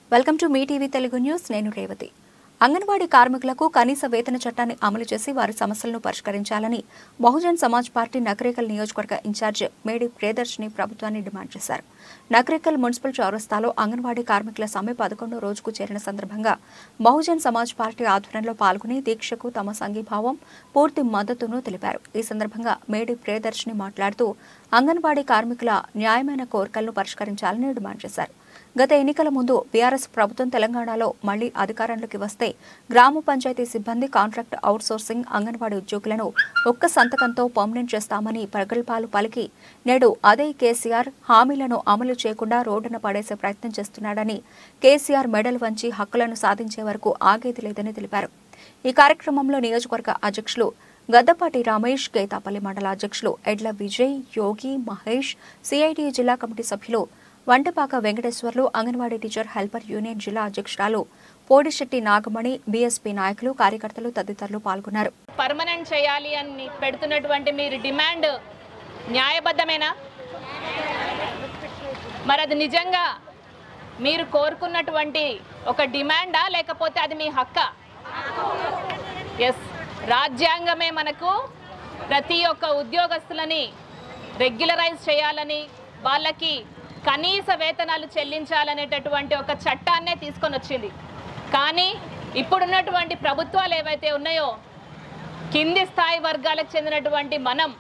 Welcome to Mee TV Telugu news. నేను రేవతి. అంగన్వాడీ కార్మికులకు కనీస వేతన చట్టాన్ని అమలు చేసి వారి సమస్యలను పరిష్కరించాలని బహుజన్ సమాజ్ పార్టీ నకరేకల్ నియోజకవర్గ ఇన్ఛార్జ్ మేడి ప్రియదర్శిని ప్రభుత్వాన్ని డిమాండ్ చేశారు. నకరేకల్ మున్సిపల్ చౌరస్తాలో అంగన్వాడీ కార్మికుల సమ్మె 11వ రోజుకు చేరిన సందర్భంగా బహుజన్ సమాజ్ పార్టీ ఆధ్వర్యంలో పాల్గొని దీక్షకు తమ సంఘీభావం పూర్తి మద్దతును తెలిపారు. ఈ సందర్భంగా మేడి ప్రియదర్శిని మాట్లాడుతూ అంగన్వాడీ కార్మికుల న్యాయమైన కోరికలను పరిష్కరించాలని డిమాండ్ చేశారు. గత ఎన్నికల ముందు బీఆర్ఎస్ ప్రభుత్వం తెలంగాణలో మళ్లీ అధికారంలోకి వస్తే గ్రామ పంచాయతీ సిబ్బంది కాంట్రాక్ట్ అవుట్సోర్సింగ్ అంగన్వాడీ ఉద్యోగులను ఒక్క సంతకంతో పర్మనెంట్ చేస్తామని ప్రగల్భాలు పలికి నేడు అదే కేసీఆర్ హామీలను అమలు చేయకుండా రోడ్డున పడేసే ప్రయత్నం చేస్తున్నాడని, కేసీఆర్ మెడల్ వంచి హక్కులను సాధించే వరకు ఆగేది లేదని తెలిపారు. ఈ కార్యక్రమంలో నియోజకవర్గ అధ్యక్షులు గద్దపాటి రమేష్, కేతాపల్లి మండల అధ్యక్షులు ఎడ్ల విజయ్, యోగి, మహేష్, సిఐటి జిల్లా కమిటీ సభ్యులు Vantapaka Venkateswarlu, Anganwadi teacher helper union జిల్లా అధ్యక్షురాలు పోడిశెట్టి నాగమణి, బీఎస్పీ నాయకులు, కార్యకర్తలు తదితరులు పాల్గొన్నారు. పర్మనెంట్ చేయాలి అని పెడుతున్నటువంటి మీరు డిమాండ్ న్యాయబద్ధమేనా? మరి అది నిజంగా మీరు కోరుకున్నటువంటి ఒక డిమాండా, లేకపోతే అది మీ హక్కా? ఎస్, రాజ్యాంగమే మనకు ప్రతి ఒక్క ఉద్యోగస్తులని రెగ్యులరైజ్ చేయాలని, వాళ్ళకి కనీస వేతనాలు చెల్లించాలనేటటువంటి ఒక చట్టాన్నే తీసుకొని వచ్చింది. కానీ ఇప్పుడున్నటువంటి ప్రభుత్వాలు ఏవైతే ఉన్నాయో, కింది స్థాయి వర్గాలకు చెందినటువంటి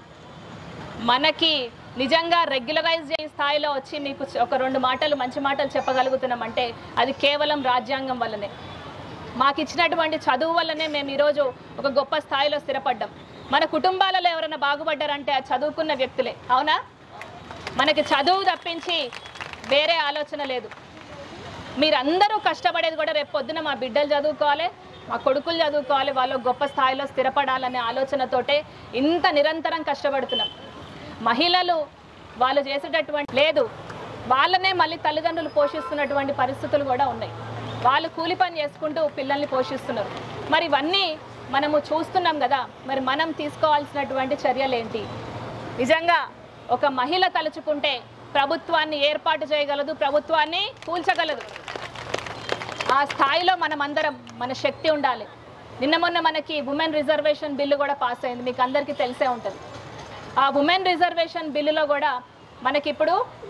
మనకి నిజంగా రెగ్యులరైజ్ చేసే స్థాయిలో వచ్చి మీకు ఒక రెండు మాటలు మంచి మాటలు చెప్పగలుగుతున్నామంటే అది కేవలం రాజ్యాంగం వల్లనే, మాకు ఇచ్చినటువంటి చదువు వల్లనే మేము ఈరోజు ఒక గొప్ప స్థాయిలో స్థిరపడ్డాం. మన కుటుంబాలలో ఎవరైనా బాగుపడ్డారంటే ఆ చదువుకున్న వ్యక్తులే, అవునా? మనకి చదువు తప్పించి వేరే ఆలోచన లేదు. మీరందరూ కష్టపడేది కూడా రేపు పొద్దున మా బిడ్డలు చదువుకోవాలి, మా కొడుకులు చదువుకోవాలి, వాళ్ళు గొప్ప స్థాయిలో స్థిరపడాలనే ఆలోచనతోటే ఇంత నిరంతరం కష్టపడుతున్నాం. మహిళలు వాళ్ళు చేసేటటువంటి లేదు, వాళ్ళనే మళ్ళీ తల్లిదండ్రులు పోషిస్తున్నటువంటి పరిస్థితులు కూడా ఉన్నాయి. వాళ్ళు కూలి పని చేసుకుంటూ పిల్లల్ని పోషిస్తున్నారు. మరి ఇవన్నీ మనము చూస్తున్నాం కదా. మరి మనం తీసుకోవాల్సినటువంటి చర్యలు ఏంటి? నిజంగా ఒక మహిళ తలుచుకుంటే ప్రభుత్వాన్ని ఏర్పాటు చేయగలదు, ప్రభుత్వాన్ని కూల్చగలదు. ఆ స్థాయిలో మనమందరం మన శక్తి ఉండాలి. మొన్న మనకి ఉమెన్ రిజర్వేషన్ బిల్లు కూడా పాస్ అయింది, మీకు అందరికీ తెలిసే ఉంటుంది. ఆ ఉమెన్ రిజర్వేషన్ బిల్లులో కూడా మనకిప్పుడు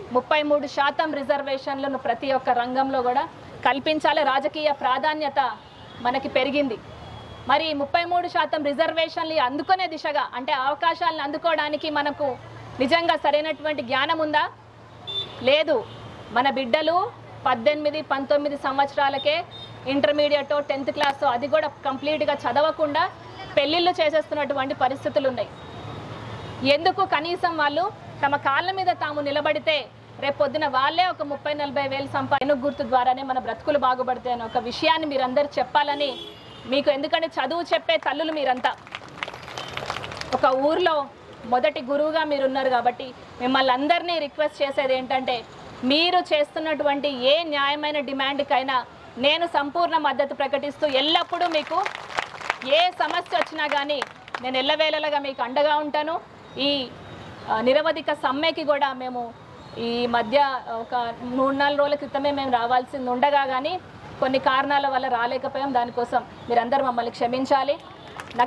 33% రిజర్వేషన్లను ప్రతి ఒక్క రంగంలో కూడా కల్పించాలి. రాజకీయ ప్రాధాన్యత మనకి పెరిగింది. మరి 33% రిజర్వేషన్లు అందుకునే దిశగా, అంటే అవకాశాలను అందుకోవడానికి మనకు నిజంగా సరైనటువంటి జ్ఞానం ఉందా? లేదు. మన బిడ్డలు 18-19 సంవత్సరాలకే ఇంటర్మీడియట్ 10th క్లాస్ అది కూడా కంప్లీట్గా చదవకుండా పెళ్ళిళ్ళు చేసేస్తున్నటువంటి పరిస్థితులు ఉన్నాయి. ఎందుకు? కనీసం వాళ్ళు తమ కాళ్ళ మీద తాము నిలబడితే రేపు పొద్దున వాళ్ళే ఒక 30-40 వేలు సంపాదన గుర్తు ద్వారానే మన బ్రతుకులు బాగుపడతాయి అనే ఒక విషయాన్ని మీరందరూ చెప్పాలని మీకు, ఎందుకంటే చదువు చెప్పే తల్లులు మీరంతా, ఒక ఊర్లో మొదటి గురువుగా మీరున్నారు కాబట్టి మిమ్మల్ని అందరినీ రిక్వెస్ట్ చేసేది ఏంటంటే, మీరు చేస్తున్నటువంటి ఏ న్యాయమైన డిమాండ్కైనా నేను సంపూర్ణ మద్దతు ప్రకటిస్తూ ఎల్లప్పుడూ మీకు ఏ సమస్య వచ్చినా కానీ నేను ఎల్లవేళలుగా మీకు అండగా ఉంటాను. ఈ నిరవధిక సమ్మెకి కూడా మేము ఈ మధ్య ఒక 3-4 రోజుల క్రితమే మేము రావాల్సింది ఉండగా కానీ కొన్ని కారణాల వల్ల రాలేకపోయాం. దానికోసం మీరందరూ మమ్మల్ని క్షమించాలి.